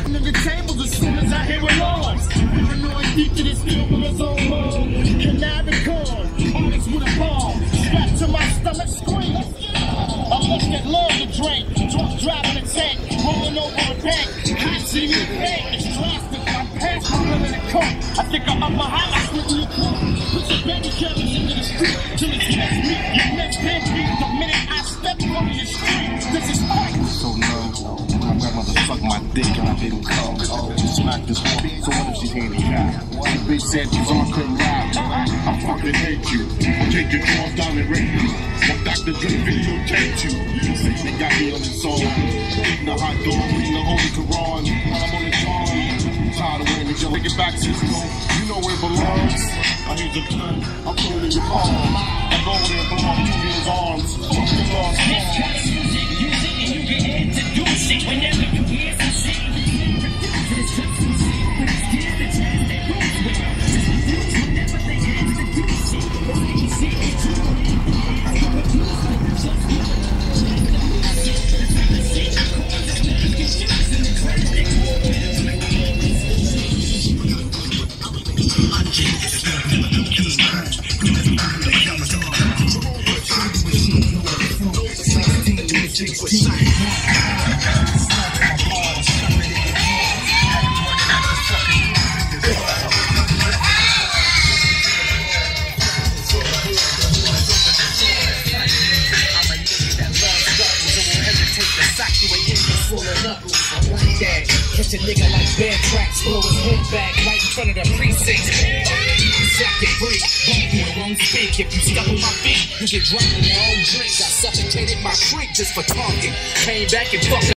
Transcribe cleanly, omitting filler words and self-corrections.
to the tables as soon as I hear alarms. Paranoid deep to this field with his own home. Canary corn, artists with a bomb. Strapped to my stomach, scream. I looked at love to drink. Drunk driving a tank, rolling over a bank. I see me bang, it's drastic. My pants are in the coat. I think I'm up my high, I slip in the coat. Put your baby carriage into the street till it's next week. Your next hand beat the minute I step on the street. This is fight. So no, my grandmother sucked my dick and I didn't come. Smack this woman, so what if she's handicapped? The bitch said she's on couldn't rap. I fucking hate you. I'll take your drawers down and rape you. What Dr. Dre videotaped you. They got me on his soul. Eating a hot dog, reading the Holy Quran. While I'm on the charm. Tired of waiting to take it back to school. You know where it belongs. I need the gun. I'm putting it in your palm. I go over there and blow up Julian's arms. Fuck the lost arms. Use it and you get introduced it whenever you hear some shit. It's just some shit, but it's give the chance that rules with us. Just refuse whenever they introduce it. But when you see it, you don't need to produce it. Just give it a catch a nigga like bad tracks, blow his head back right in front of the precinct. Jacket break, you won't speak. If you step on my feet, you get drunk in your own drink. I suffocated my freak just for talking. Came back and fucked